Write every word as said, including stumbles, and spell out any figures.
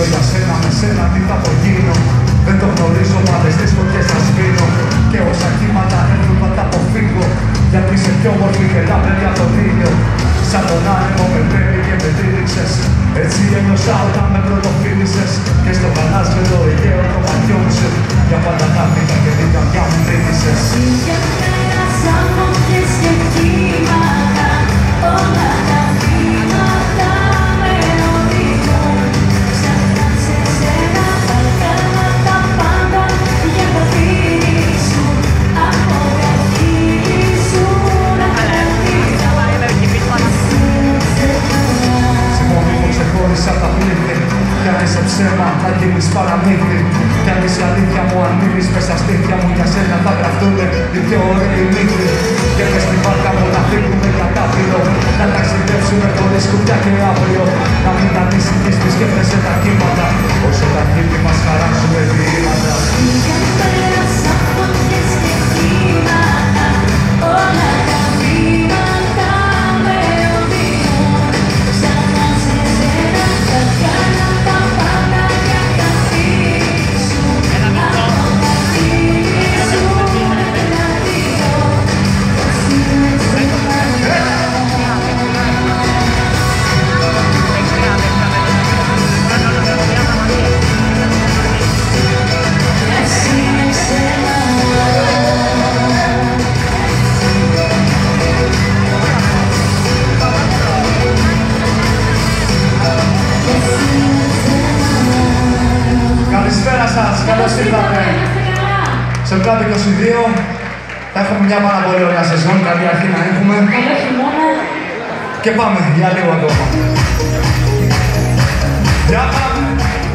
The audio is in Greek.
για σένα, με σένα τι θα το γίνω. Δεν το γνωρίζω, μα δεν στις φωτιές θα σβήνω. Και όσα κύματα έρθουν θα τα αποφύγω. Γιατί είσαι πιο όμορφη και λάμπρη από τον ήλιο. Σαν τον άνεμο με παίρνει και με τύριξες. Έτσι ένιωσα όταν με πρωτοφίλησες. Και στο γαλάζιο το Αιγαίο το ματιόν σου. Για πάντα χάθηκα και την καρδιά μου τρίτησες. Για μένα σαν φωτιές και κύματα, όλα τα βήματα με οδηγούν. Ξανά σε σένα θα κάνω τα πάντα για τα φίλη σου. Από τα φίλη σου να κρατήσω. Συγγνώμη που ξεχώρισα τα πλήθη. Κι αν είσαι ψέμα θα γίνεις παραμύθι. Κι αν είσαι αλήθεια μου ανοίγεις μες στα στήθια μου. Για σένα θα γραφτούνε οι πιο ωραίοι μύθοι. Και μες στην βάρκα μου να φύγουμε για κάφυλλο. Να ταξιδέψουμε χωρίς κουπιά και αύριο. Να μην ανησυχείς που σκέφτεσαι τα κύματα. Όσο τα χείλη μας χαράζουμε βήματα. Για μένα σαν φωτιές και κύματα, όλα τα βήματα με οδηγούν. Ξανά σε σένα θα κάνω τα πάντα για τα φίλη σου. Από τα φίλη σου να κρατήσω. Καλησπέρα σας, καλώς ήρθατε. Σε πλάτο είκοσι δύο θα έχουμε μια πάρα πολύ ωραία σεζόν, καλή αρχή να έχουμε. Καλό χειμώνα. Και πάμε για λίγο ακόμα. Για πάμε!